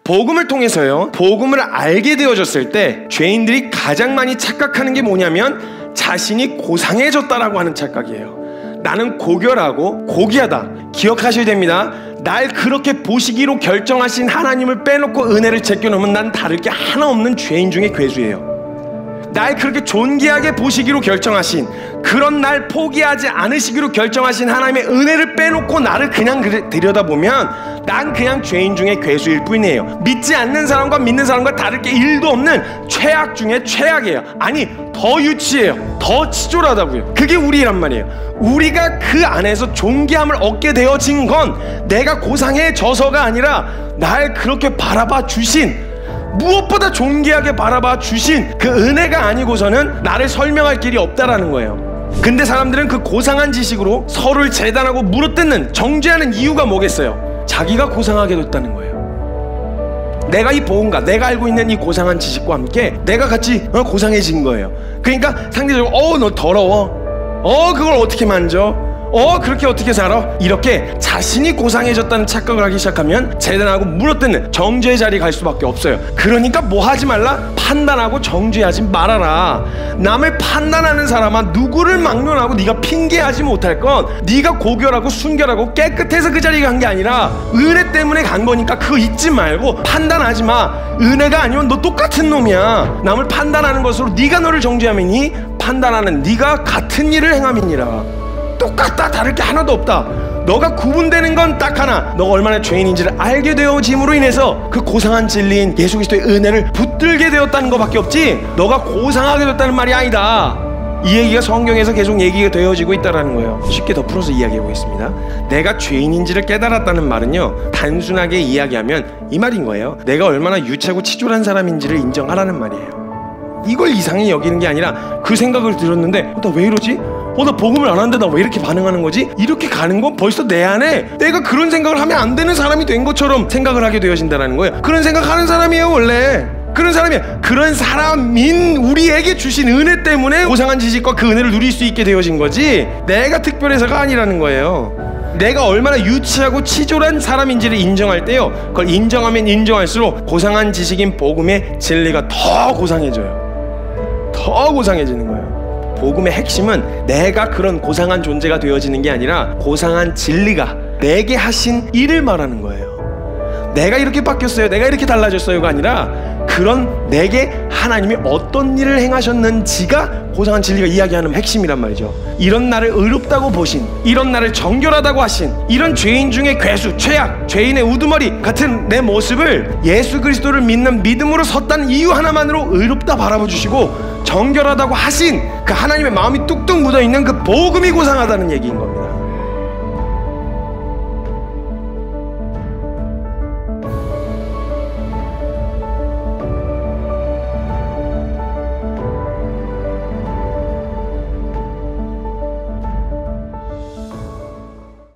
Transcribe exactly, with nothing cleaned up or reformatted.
복음을 통해서요, 복음을 알게 되어졌을 때 죄인들이 가장 많이 착각하는 게 뭐냐면 자신이 고상해졌다라고 하는 착각이에요. 나는 고결하고 고귀하다. 기억하셔야 됩니다. 날 그렇게 보시기로 결정하신 하나님을 빼놓고 은혜를 제껴놓으면 난 다를 게 하나 없는 죄인 중에 괴수예요. 날 그렇게 존귀하게 보시기로 결정하신, 그런 날 포기하지 않으시기로 결정하신 하나님의 은혜를 빼놓고 나를 그냥 들여다보면 난 그냥 죄인 중에 괴수일 뿐이에요. 믿지 않는 사람과 믿는 사람과 다를 게 일도 없는 최악 중에 최악이에요. 아니, 더 유치해요. 더 치졸하다고요. 그게 우리란 말이에요. 우리가 그 안에서 존귀함을 얻게 되어진 건 내가 고상해져서가 아니라 날 그렇게 바라봐 주신, 무엇보다 존귀하게 바라봐 주신 그 은혜가 아니고서는 나를 설명할 길이 없다라는 거예요. 근데 사람들은 그 고상한 지식으로 서로를 재단하고 물어뜯는, 정죄하는 이유가 뭐겠어요? 자기가 고상하게 됐다는 거예요. 내가 이 보험가, 내가 알고 있는 이 고상한 지식과 함께 내가 같이 어, 고상해진 거예요. 그러니까 상대적으로 어, 너 더러워, 어, 그걸 어떻게 만져, 어, 그렇게 어떻게 살아? 이렇게 자신이 고상해졌다는 착각을 하기 시작하면 재단하고 물어뜯는 정죄의 자리에 갈 수밖에 없어요. 그러니까 뭐 하지 말라? 판단하고 정죄하지 말아라. 남을 판단하는 사람아, 누구를 막론하고 네가 핑계하지 못할 건 네가 고결하고 순결하고 깨끗해서 그 자리에 간 게 아니라 은혜 때문에 간 거니까 그거 잊지 말고 판단하지 마. 은혜가 아니면 너 똑같은 놈이야. 남을 판단하는 것으로 네가 너를 정죄함이니 판단하는 네가 같은 일을 행함이니라. 똑같다. 다를 게 하나도 없다. 너가 구분되는 건 딱 하나, 너가 얼마나 죄인인지를 알게 되어짐으로 인해서 그 고상한 진리인 예수 그리스도의 은혜를 붙들게 되었다는 것밖에 없지, 너가 고상하게 됐다는 말이 아니다. 이 얘기가 성경에서 계속 얘기가 되어지고 있다는 거예요. 쉽게 더 풀어서 이야기해 보겠습니다. 내가 죄인인지를 깨달았다는 말은요, 단순하게 이야기하면 이 말인 거예요. 내가 얼마나 유치하고 치졸한 사람인지를 인정하라는 말이에요. 이걸 이상히 여기는 게 아니라 그 생각을 들었는데 어, 나 왜 이러지? 어, 나 복음을 안 하는데 나 왜 이렇게 반응하는 거지? 이렇게 가는 건 벌써 내 안에 내가 그런 생각을 하면 안 되는 사람이 된 것처럼 생각을 하게 되어진다는 거예요. 그런 생각하는 사람이에요 원래. 그런 사람이야. 그런 사람인 우리에게 주신 은혜 때문에 고상한 지식과 그 은혜를 누릴 수 있게 되어진 거지, 내가 특별해서가 아니라는 거예요. 내가 얼마나 유치하고 치졸한 사람인지를 인정할 때요, 그걸 인정하면 인정할수록 고상한 지식인 복음의 진리가 더 고상해져요. 더 고상해지는 거예요. 복음의 핵심은 내가 그런 고상한 존재가 되어지는 게 아니라 고상한 진리가 내게 하신 일을 말하는 거예요. 내가 이렇게 바뀌었어요, 내가 이렇게 달라졌어요가 아니라 그런 내게 하나님이 어떤 일을 행하셨는지가 고상한 진리가 이야기하는 핵심이란 말이죠. 이런 나를 의롭다고 보신, 이런 나를 정결하다고 하신, 이런 죄인 중에 괴수, 최악, 죄인의 우두머리 같은 내 모습을 예수 그리스도를 믿는 믿음으로 섰다는 이유 하나만으로 의롭다 바라봐 주시고 정결하다고 하신 그 하나님의 마음이 뚝뚝 묻어있는 그 복음이 고상하다는 얘기인 겁니다.